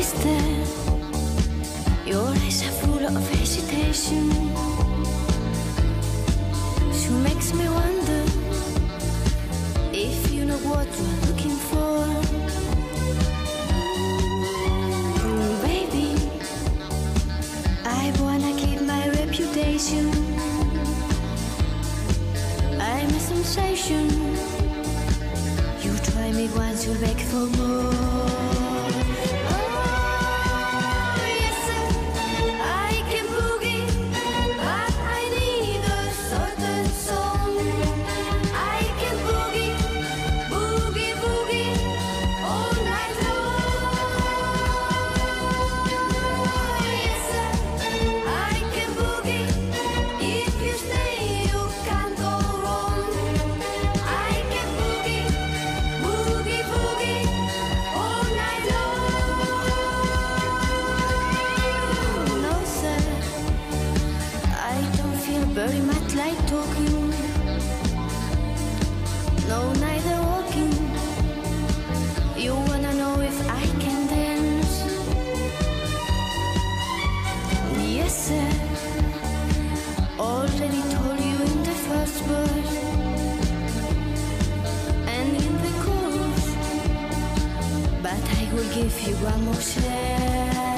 wasted. Your eyes are full of hesitation. She makes me wonder if you know what you're looking for. Baby, I wanna keep my reputation. I'm a sensation. You try me once, you'll beg for more. Very much like talking, no, neither walking. You wanna know if I can dance? Yes, sir. Already told you in the first verse and in the chorus, but I will give you one more chance.